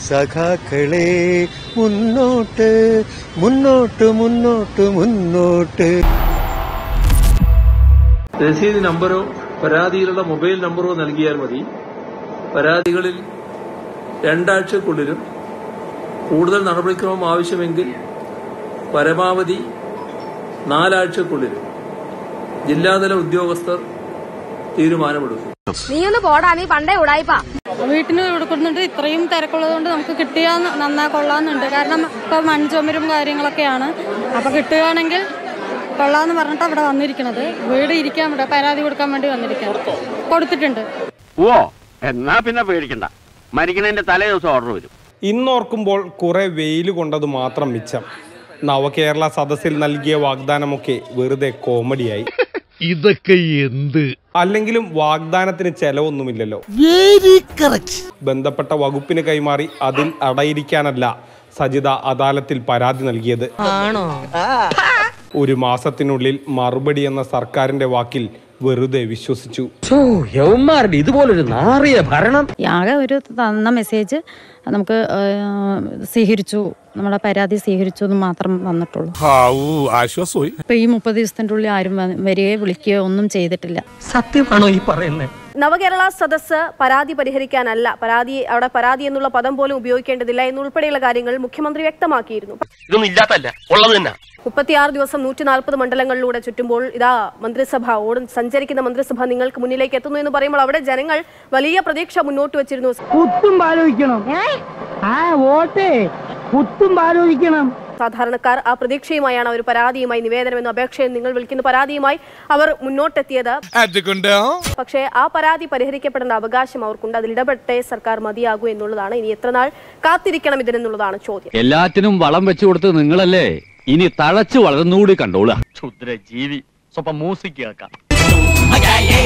സഖാക്കളെ മുന്നോട്ട് മുന്നോട്ട് മുന്നോട്ട് മുന്നോട്ട്. രസീത് നമ്പറോ പരാതിയിലുള്ള മൊബൈൽ നമ്പറോ നൽകിയാൽ മതി. പരാതികളിൽ 2 ആഴ്ചക്കുള്ളിലും കൂടുതൽ നടപടിക്രമം ആവശ്യമെങ്കിൽ പരമാവധി 4 ആഴ്ചക്കുള്ളിലും ജില്ലാതല ഉദ്യോഗസ്ഥർ തീരുമാനമെടുക്കും. നീ ഒന്ന് പോടാ, നീ പണ്ടേ ഉടായിപ്പാ. വീട്ടിന് കൊടുക്കുന്നുണ്ട്. ഇത്രയും തിരക്കുള്ളതുകൊണ്ട് നമുക്ക് കിട്ടിയാൽ നന്നാ കൊള്ളാമെന്നുണ്ട്. കാരണം ഇപ്പൊ മൺചുമരും കാര്യങ്ങളൊക്കെയാണ്. അപ്പൊ കിട്ടുകയാണെങ്കിൽ കൊള്ളാന്ന് പറഞ്ഞിട്ട് അവിടെ വന്നിരിക്കണത്. വീട് ഇരിക്കാൻ ഇവിടെ പരാതി കൊടുക്കാൻ വേണ്ടി വന്നിരിക്കണം. കൊടുത്തിട്ടുണ്ട്. ഓ എന്നാ പിന്നെ പേടിക്കണ്ട, മരിക്കണതിന്റെ തലേ ദിവസം ഓർഡർ വരും. ഇന്നോർക്കുമ്പോൾ കുറെ വെയിൽ കൊണ്ടത് മാത്രം മിച്ചം. നവകേരള സദസ്സിൽ നൽകിയ വാഗ്ദാനമൊക്കെ വെറുതെ കോമഡിയായി. ഇതൊക്കെ എന്ത്? അല്ലെങ്കിലും വാഗ്ദാനത്തിന് ചെലവൊന്നുമില്ലല്ലോ. ബന്ധപ്പെട്ട വകുപ്പിന് കൈമാറി അതിൽ അടയിരിക്കാനല്ല സജിത അദാലത്തിൽ പരാതി നൽകിയത്. ഒരു മാസത്തിനുള്ളിൽ മറുപടി എന്ന സർക്കാരിന്റെ വാക്കിൽ വെറുതെ വിശ്വസിച്ചു. ഇതുപോലൊരു നാറിയ ഭരണം. ആകെ ഒരു തന്ന മെസ്സേജ് നമുക്ക് സ്വീകരിച്ചു, നമ്മുടെ പരാതി സ്വീകരിച്ചു എന്ന് മാത്രം വന്നിട്ടുള്ളൂ. ആശ്വാസമായി. ഇപ്പൊ ഈ 30 ദിവസത്തിന്റെ ഉള്ളിൽ ആരും വരികയോ വിളിക്കുകയോ ഒന്നും ചെയ്തിട്ടില്ല. സത്യമാണോ ഈ പറയുന്നത്? നവകേരള സദസ്സ് പരാതി പരിഹരിക്കാനല്ല, അവിടെ പരാതി എന്നുള്ള പദം പോലും ഉപയോഗിക്കേണ്ടതില്ല എന്നുൾപ്പെടെയുള്ള കാര്യങ്ങൾ മുഖ്യമന്ത്രി വ്യക്തമാക്കിയിരുന്നു. ഇതൊന്നും ഇല്ലാത്തല്ല, ഉള്ളത് തന്നെ. 36 ദിവസം 140 മണ്ഡലങ്ങളിലൂടെ ചുറ്റുമ്പോൾ ഇതാ മന്ത്രിസഭ സഞ്ചരിക്കുന്ന മന്ത്രിസഭ നിങ്ങൾക്ക് മുന്നിലേക്ക് എത്തുന്നു എന്ന് പറയുമ്പോൾ അവിടെ ജനങ്ങൾ വലിയ പ്രതീക്ഷ മുന്നോട്ട് വെച്ചിരുന്നു. സാധാരണക്കാർ ആ പ്രതീക്ഷയുമായാണ് ഒരു പരാതിയുമായി നിവേദനമെന്ന അപേക്ഷയും നിങ്ങൾ വിളിക്കുന്ന പരാതിയുമായി അവർ മുന്നോട്ടെത്തിയത്. പക്ഷേ ആ പരാതി പരിഹരിക്കപ്പെടേണ്ട അവകാശം അവർക്കുണ്ട്. അതിൽ ഇടപെട്ടേ സർക്കാർ മതിയാകൂ എന്നുള്ളതാണ്. ഇനി എത്ര നാൾ കാത്തിരിക്കണം ഇതിനെന്നുള്ളതാണ് ചോദ്യം. എല്ലാത്തിനും വളം വെച്ചു കൊടുത്ത് നിങ്ങളല്ലേ, ഇനി തഴച്ചു വളർന്നുകൂടി കണ്ടോളാം. ക്ഷുദ്ര ജീവി സ്വപ്പം മ്യൂസിക് കേൾക്കാം.